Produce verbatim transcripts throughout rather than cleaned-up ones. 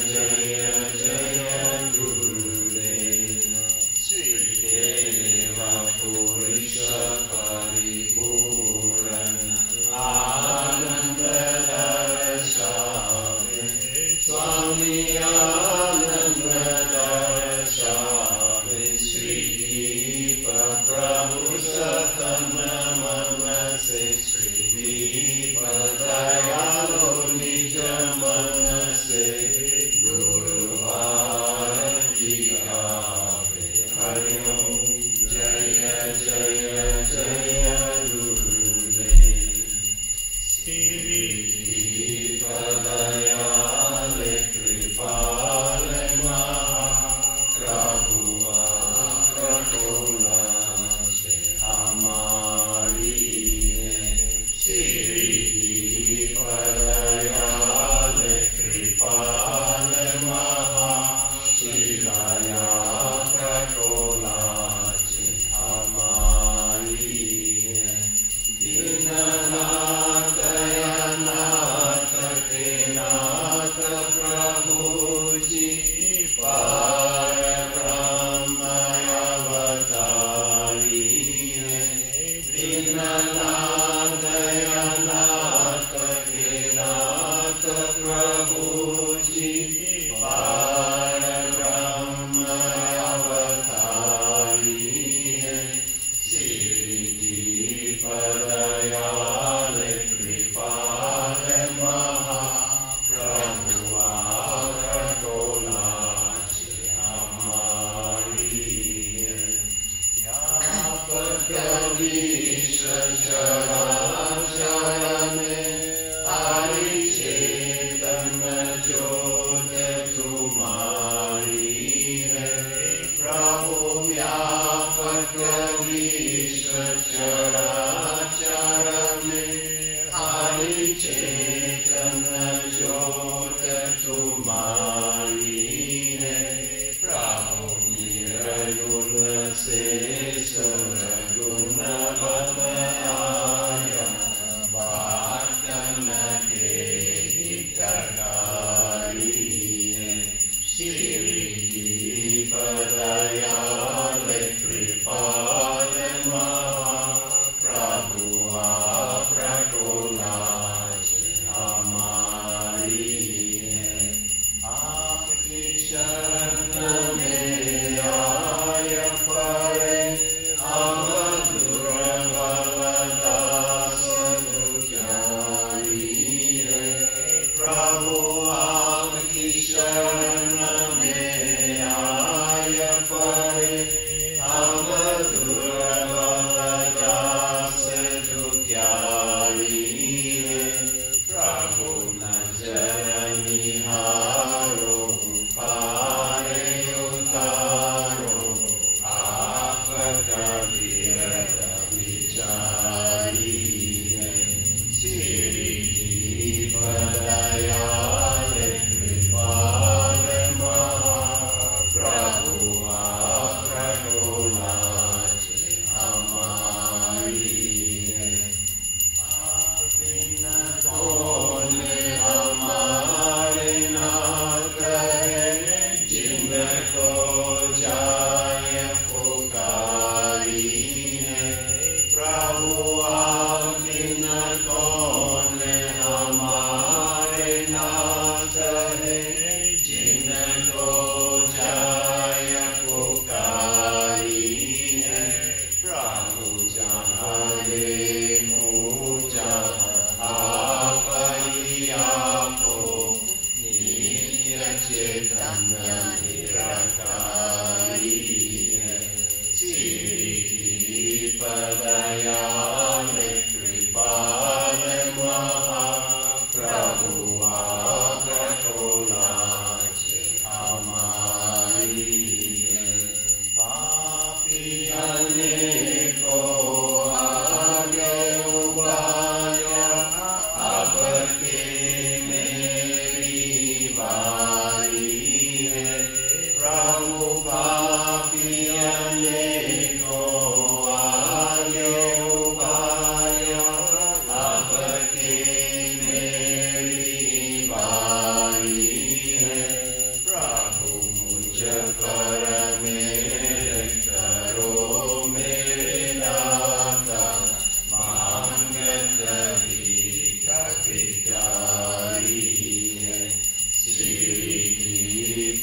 Bravo.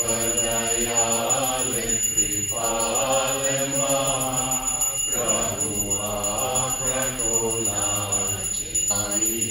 दयाले कृपाल महाप्रभु प्रकोलाचारी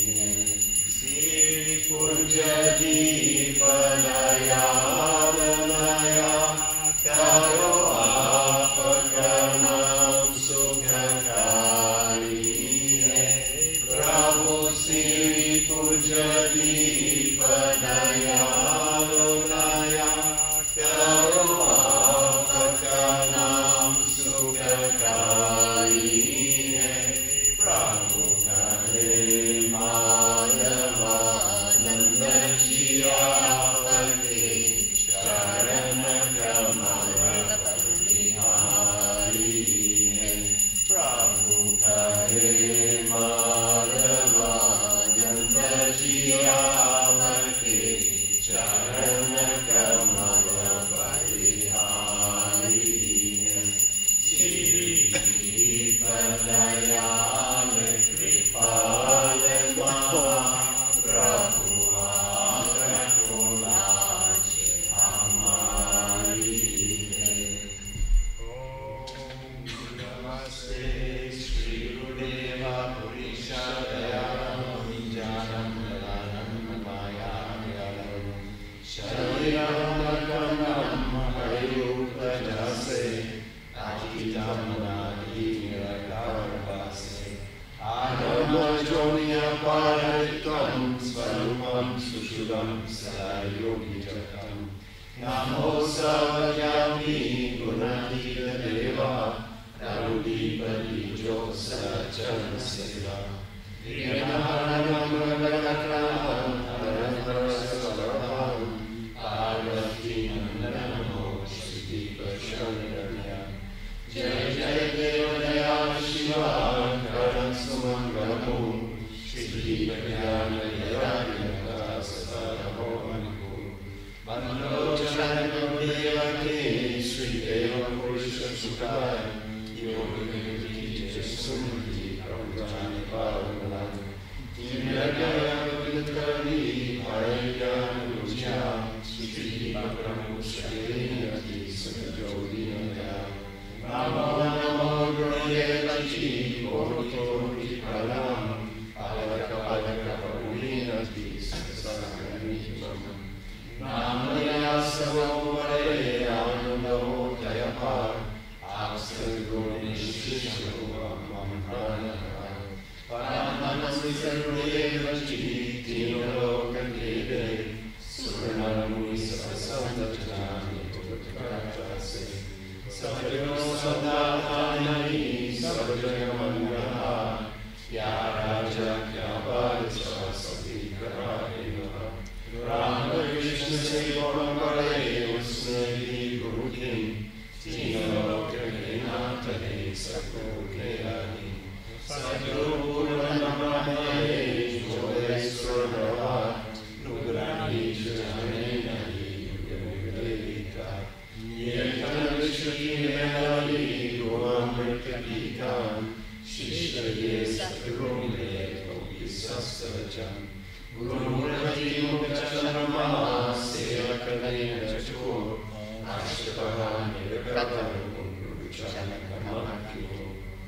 श्री पूज्य दीप दयाल नया करो आपका नाम सुखकारी है प्रभु श्री पूज्य दीप दयाल नया करो आपका नाम सुखकारी है प्रभु करे माधवानंद जिया आपके चरण कमल बलिहारी है प्रभु करे माधवानंद जिया आपके चरण कमल बलिहारी है श्री दीप दयाल कृपाल महाप्रभु प्रकोलाचारी हमारी है। ओम नमस्ते श्री गुरुदेव पुरुषादयानं ज्ञानं प्रदानं मायामयं शरीरमकमं हरिरूपजसे अचितमनादि निराकारवासे आगमजोनियपारयितं स्वरूपं सुशुभं सदा योगिजतं नमो सर्वव्यापी गुणातीतदेवा दारुदीपदीजो सचरणसेवा वीरनारायणमङ्गलकरां पार्वतीनन्दनमो श्रीदीपशरणया जय जय देव दया शिवा करण सुमंगलमो श्रीदीपज्ञानययादिनता सदारभो मणिको वन्दोचरण गुरुदेवके श्रीदेव पुरुषसुताय योगिनिधि सुमति प्रभुजानि पावनां दीनदयालुकरी भयज्ञानरुच्या श्रीदीपप्रमुखश्रेयति सुखजोदिनया नमो नमो गुरुदेवजी कोटि कोटि प्रणाम पलक पलक बहुलीनति सत्संगनिमम नामया सर्वोपरे आनन्दोदयपार आश्रयगुणनिशिष्यो मम प्राणः परमहंस गुरुदेवजी तीनलोकवेदे सुवर्णमुनि सहस्रनामि पुत्रकासे सद्यो सदानन्दि सर्वजगमङ्गलः या राजा क्या बादशाह सभी ग्रहाः रामकृष्ण से परम्परे उसने गुरु की तीनों के नाथ है सबको के आदि सद्गुरु ब्रह्मणे जोगेश्वर भगवा नुग्राही जाने नहीं युगवेदिका ये तनुश्री मेलाली गोमृत पीका शिष्य ये सद्गुरु में योगी सस्त्रजन गुरुमूर्ति मुखचरमा सेवक नयन चकोर आश्रतः निरकतं गुरुचरणकमलकियो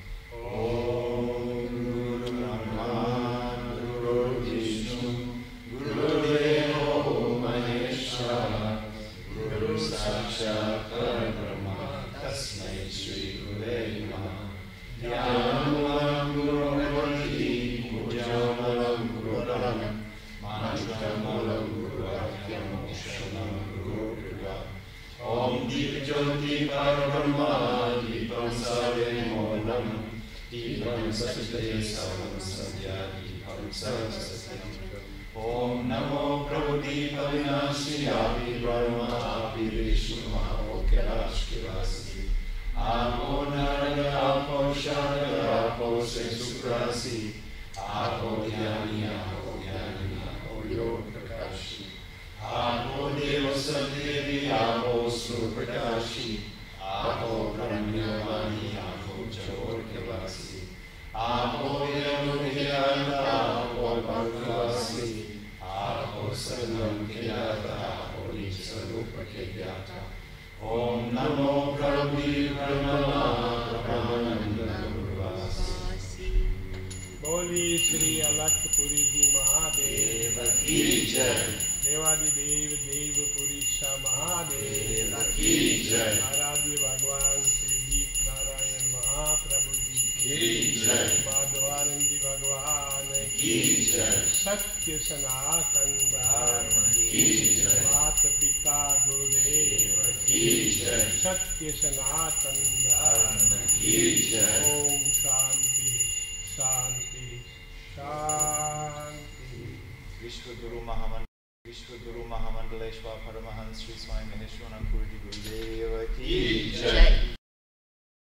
ओम गुरु ब्रह्मा गुरु विष्णु गुरुदेवो महेश्वर गुरु साक्षात् परब्रह्म तस्मै श्री गुरवे नमः ध्यानं गुरुर्भवति पूजनं गुरुरं मानकमलं गुरुवाक्यं मोक्षणं गुरुकृपा ओम दीप ज्योति परब्रह्म दीपं सर्वमौनं दीपं सचते सर्वं संध्या दीपं सरस्वती ओम नमो प्रभु दीप विनाशी आपि ब्रह्म आपि विष्णु आपो कैलाश के वासी आपो नरक आपो शरक आपो से सुखरासी आपो ज्ञानी आपो ज्ञानी आपो योग प्रकाशी आपो देव सदेवी आपो स्वरूप प्रकाशी आपो ब्रह्मवाणी आपो जोर के वासी आपो योग ज्ञाता आपो भगवासी आपो सर्वं ज्ञाता आपो निज स्वरूप Pakedyata. Om Namo Prabhupada Paramananda Guruvasi. Boli Shri Alakpuri Ji Mahadeva Ki Jai. Devadi Dev Dev Purisha Mahadeva Ki Jai. Aradhya Bhagwan Shri Deep Narayan Mahaprabhu Ji Ki Jai. Madhwaranand Bhagwan Ki Jai. Satya Sanatan Dharma Ki Jai. Mata Pita Gurudev Ki Jai. Satya Sanatan Dharma Ki Jai. Om Shanti Shanti Shanti. Vishwaguru Mahamandala Vishwaguru Mahamandaleshwar Paramhans Shri Swami Maheshwarananda Guruji Gurudeva Ki Jai.